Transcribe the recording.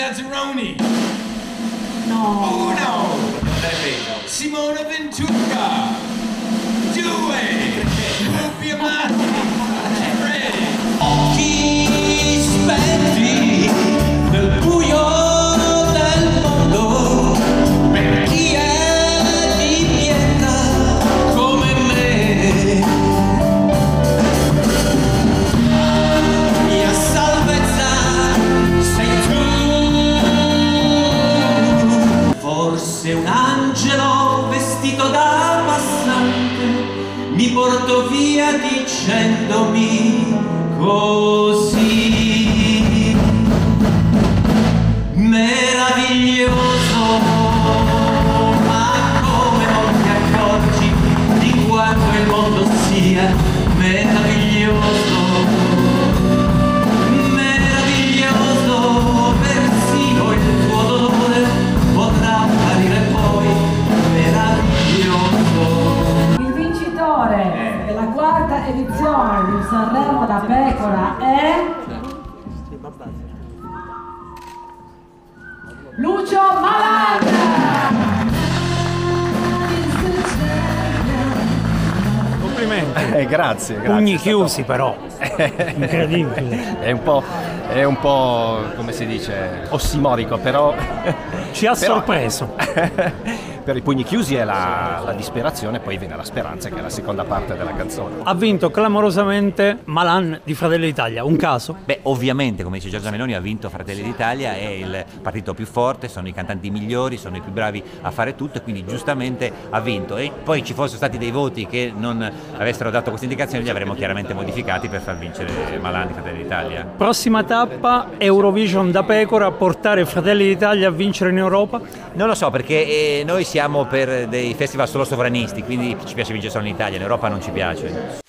Zazzaroni. No. 1. Simona Ventura. 2. Rubia Matti. 3. Occhi spenti nel buio del mondo per chi è di pietra come me. Mia salvezza sei tu. Forse un angelo vestito da passante mi portò via dicendomi così meraviglioso, ma come non ti accorgi di quanto il mondo sia meraviglioso, meraviglioso, persino il tuo dolore potrà apparire poi meraviglioso. Il vincitore della quarta edizione di Sanremo da Pecora è Lucio Malan. Complimenti. Grazie. Pugni chiusi però. Incredibile. È un po' come si dice, ossimorico, però Ci ha sorpreso. per i pugni chiusi è la disperazione, poi viene la speranza, che è la seconda parte della canzone. Ha vinto clamorosamente Malan di Fratelli d'Italia, un caso? Beh, ovviamente, come dice Giorgia Meloni, ha vinto Fratelli d'Italia, è il partito più forte, sono i cantanti migliori, sono i più bravi a fare tutto e quindi giustamente ha vinto. E poi ci fossero stati dei voti che non avessero dato queste indicazioni, li avremmo chiaramente modificati per far vincere Malan di Fratelli d'Italia. Prossima tappa, Eurovision da Pecora, portare Fratelli d'Italia a vincere in Europa? Non lo so, perché noi siamo per dei festival solo sovranisti, quindi ci piace vincere solo in Italia, in Europa non ci piace.